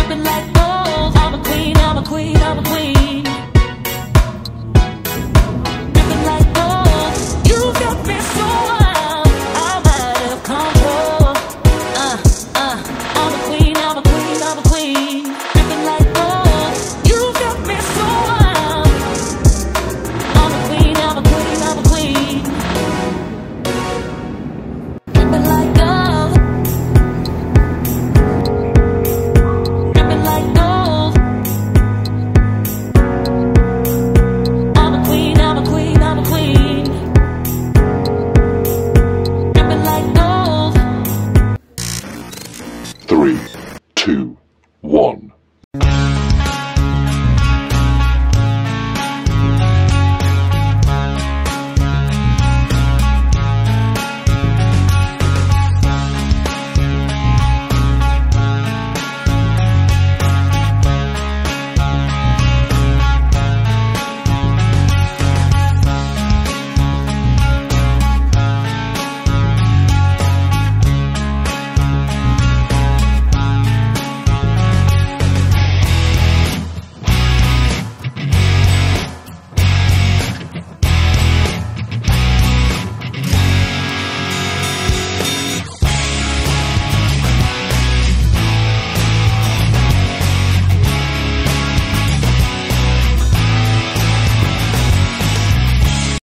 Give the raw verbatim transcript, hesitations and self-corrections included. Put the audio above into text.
dripping like gold. I'm a queen, I'm a queen, I'm a queen. Dripping like gold. You got me so wild, I'm out of control. Uh, uh, I'm a queen, I'm a queen, I'm a queen. Dripping like gold. You got me so wild. I'm a queen, I'm a queen, I'm a queen. Dripping like gold. Dripping like gold. I'm a queen, I'm a queen, I'm a queen. Dripping like gold. Three, two, one.